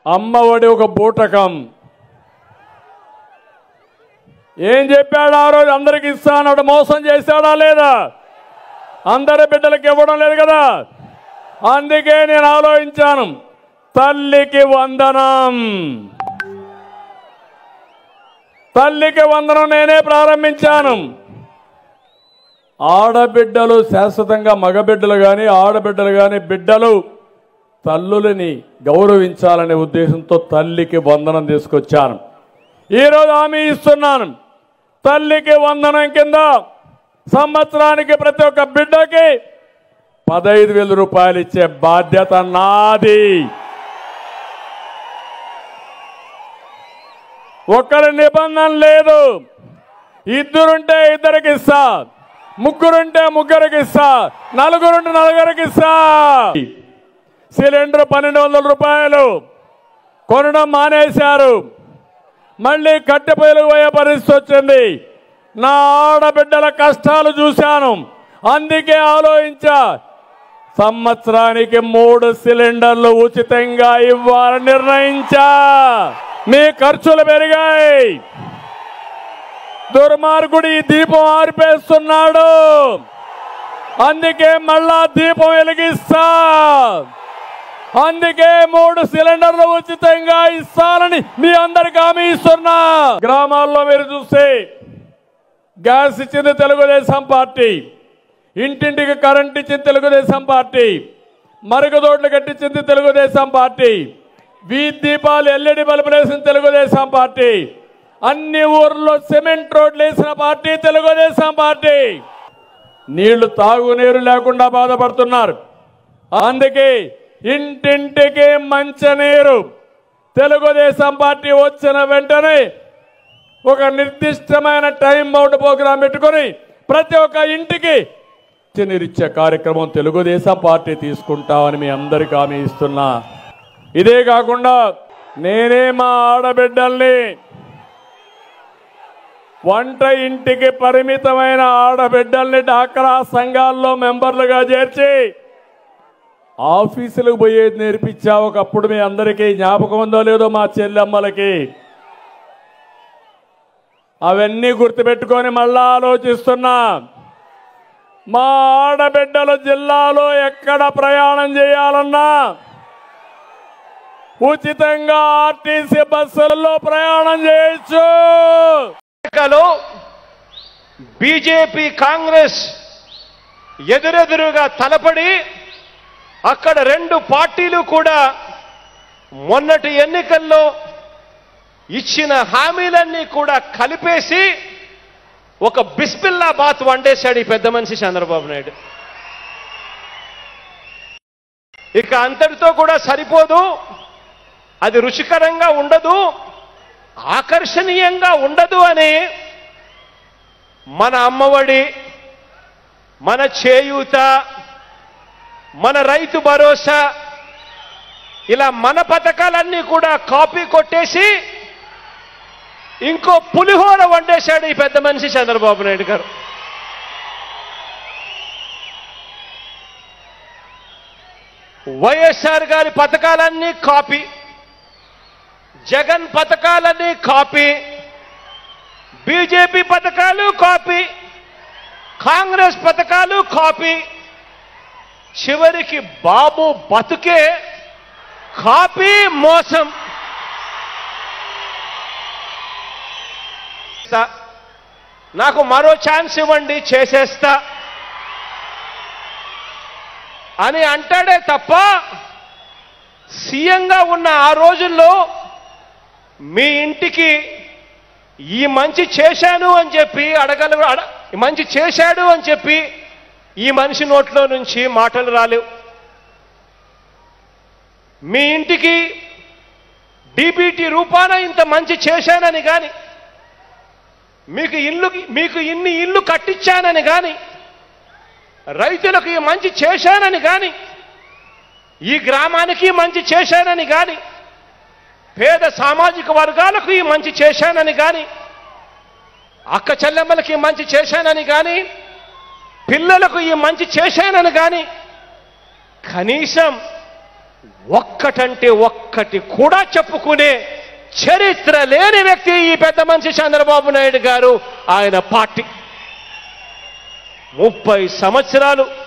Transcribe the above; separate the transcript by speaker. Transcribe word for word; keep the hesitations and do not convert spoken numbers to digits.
Speaker 1: అమ్మఒడి ఒక బూటకం. ఏం చెప్పాడు ఆ రోజు? అందరికి ఇస్తానన్నాడు. మోసం చేశాడా లేదా? అందరి బిడ్డలకు ఇవ్వడం లేదు కదా. అందుకే నేను ఆలోచించాను, తల్లికి వందనం, తల్లికి వందనం నేనే ప్రారంభించాను. ఆడబిడ్డలు శాశ్వతంగా, మగబిడ్డలు కానీ ఆడబిడ్డలు కానీ బిడ్డలు తల్లులని గౌరవించాలనే ఉద్దేశంతో తల్లికి వందనం తీసుకొచ్చాను. ఈరోజు హామీ ఇస్తున్నాను, తల్లికి వందనం కింద సంవత్సరానికి ప్రతి ఒక్క బిడ్డకి పదహైదు వేల రూపాయలు ఇచ్చే బాధ్యత నాది. ఒక్కరి నిబంధన లేదు. ఇద్దరుంటే ఇద్దరికి ఇస్తా, ముగ్గురుంటే ముగ్గురికి ఇస్తా, నలుగురుంటే నలుగురికి ఇస్తా. సిలిండర్ పన్నెండు వందల రూపాయలు కొనడం మానేశారు. మళ్ళీ కట్టెపొయ్యలు పోయే పరిస్థితి వచ్చింది. నా ఆడబిడ్డల కష్టాలు చూశాను. అందుకే ఆలోచించా, సంవత్సరానికి మూడు సిలిండర్లు ఉచితంగా ఇవ్వాలని నిర్ణయించా. మీ ఖర్చులు పెరిగాయి. దుర్మార్గుడు ఈ దీపం ఆర్పేస్తున్నాడు. అందుకే మళ్ళా దీపం వెలిగిస్తా. అందుకే మూడు సిలిండర్లు ఉచితంగా ఇస్తానని మీ అందరికి హామీ ఇస్తున్నా. గ్రామాల్లో మీరు చూస్తే గ్యాస్ ఇచ్చింది తెలుగుదేశం పార్టీ, ఇంటింటికి కరెంట్ ఇచ్చింది తెలుగుదేశం పార్టీ, మరుగుదొడ్లు కట్టించింది తెలుగుదేశం పార్టీ, వీధి దీపాలు ఎల్ఈడి బల్బులు వేసిన తెలుగుదేశం పార్టీ, అన్ని ఊర్లో సిమెంట్ రోడ్లు వేసిన పార్టీ తెలుగుదేశం పార్టీ. నీళ్లు తాగునీరు లేకుండా బాధపడుతున్నారు. అందుకే ఇంటింటికి మంచినీరు తెలుగుదేశం పార్టీ వచ్చిన వెంటనే ఒక నిర్దిష్టమైన టైం బౌండ్ ప్రోగ్రాం పెట్టుకొని ప్రతి ఒక్క ఇంటికి నీరిచ్చే కార్యక్రమం తెలుగుదేశం పార్టీ తీసుకుంటామని మీ అందరికీ హామీ ఇస్తున్నా. ఇదే కాకుండా నేనే మా ఆడబిడ్డల్ని వంట ఇంటికి పరిమితమైన ఆడబిడ్డల్ని డాక్రా సంఘాల్లో మెంబర్లుగా చేర్చి ఆఫీసులకు పోయేది నేర్పించా. ఒకప్పుడు మీ అందరికీ జ్ఞాపకం ఉందో లేదో మా చెల్లెమ్మలకి. అవన్నీ గుర్తుపెట్టుకొని మళ్ళా ఆలోచిస్తున్నా. మా ఆడబిడ్డలు జిల్లాలో ఎక్కడ ప్రయాణం చేయాలన్నా ఉచితంగా ఆర్టీసీ బస్సులలో ప్రయాణం చేయొచ్చు.
Speaker 2: బీజేపీ కాంగ్రెస్ ఎదురెదురుగా తలపడి అక్కడ రెండు పార్టీలు కూడా మొన్నటి ఎన్నికల్లో ఇచ్చిన హామీలన్నీ కూడా కలిపేసి ఒక బిస్మిల్లా బాత్ వండేశాడు ఈ పెద్ద మనిషి చంద్రబాబు నాయుడు. ఇక అంతటితో కూడా సరిపోదు, అది రుచికరంగా ఉండదు, ఆకర్షణీయంగా ఉండదు అని మన అమ్మఒడి, మన చేయూత, మన రైతు భరోసా, ఇలా మన పథకాలన్నీ కూడా కాపీ కొట్టేసి ఇంకో పులిహోర వండేశాడు ఈ పెద్ద మనిషి చంద్రబాబు నాయుడు గారు. వైఎస్ఆర్ గారి పథకాలన్నీ కాపీ, జగన్ పథకాలన్నీ కాపీ, బీజేపీ పథకాలు కాపీ, కాంగ్రెస్ పథకాలు కాపీ, చివరికి బాబు బతుకే కాపీ, మోసం. నాకు మరో ఛాన్స్ ఇవ్వండి చేసేస్తా అని అంటాడే తప్ప సీఎంగా ఉన్న ఆ రోజుల్లో మీ ఇంటికి ఈ మంచి చేశాను అని చెప్పి అడగల మంచి చేశాడు అని చెప్పి ఈ మనిషి నోట్లో నుంచి మాటలు రాలేవు. మీ ఇంటికి డీబీటీ రూపాన ఇంత మంచి చేశానని కానీ, మీకు ఇల్లు మీకు ఇన్ని ఇల్లు కట్టించానని కానీ, రైతులకు ఈ మంచి చేశానని కానీ, ఈ గ్రామానికి మంచి చేశానని కానీ, పేద సామాజిక వర్గాలకు ఈ మంచి చేశానని కానీ, అక్క చెల్లెమ్మలకి మంచి చేశానని కానీ, పిల్లలకు ఈ మంచి చేశానని కానీ కనీసం ఒక్కటంటే ఒక్కటి కూడా చెప్పుకునే చరిత్ర లేని వ్యక్తి ఈ పెద్ద మనిషి చంద్రబాబు నాయుడు గారు. ఆయన పార్టీ ముప్పై సంవత్సరాలు